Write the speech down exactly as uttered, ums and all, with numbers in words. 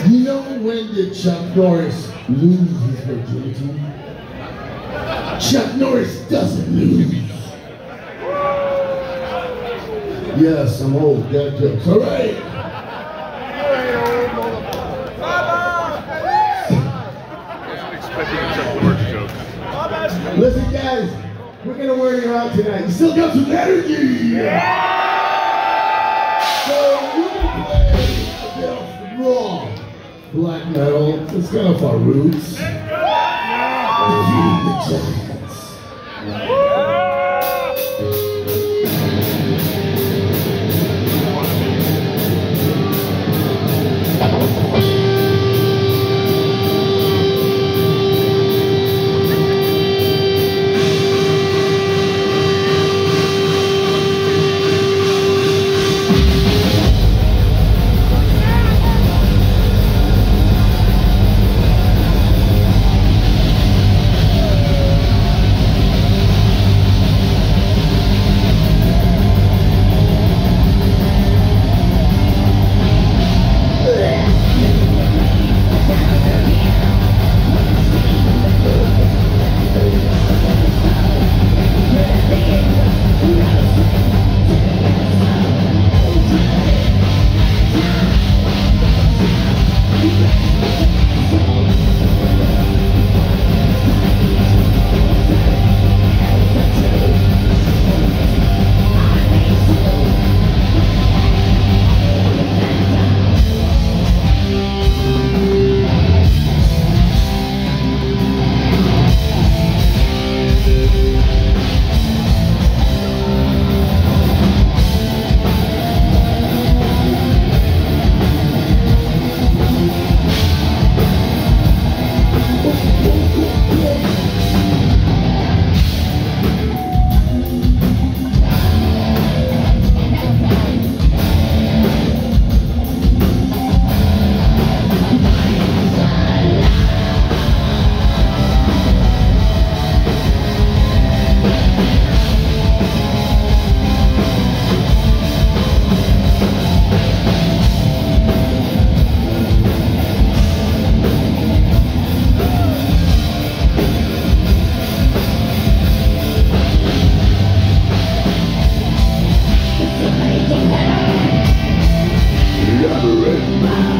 You know when did Chuck Norris lose his virginity? Chuck Norris doesn't lose. Yes, I'm old. Dad jokes. All right. Listen, guys, we're gonna wear you out tonight. You still got some energy. Yeah. So we're gonna play a bit of raw black metal. It's kind of our roots. Defeating the giants. Elaborate.